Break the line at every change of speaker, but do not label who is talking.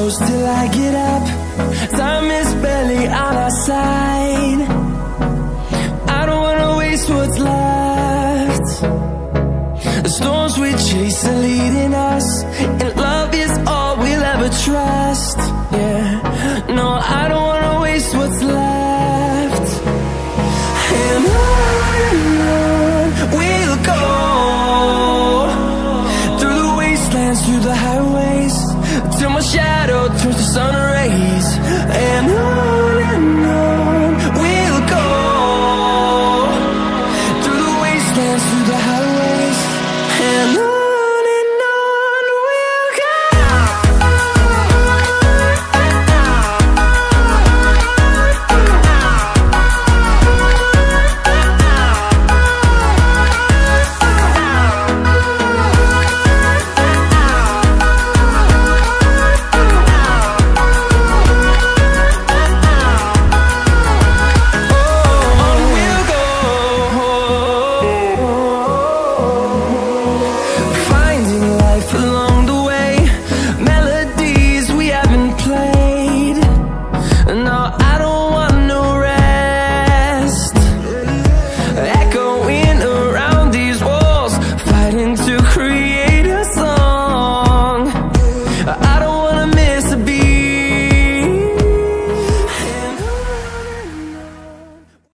close till I get up. Time is barely on our side. I don't wanna waste what's left. The storms we chase are leading us, and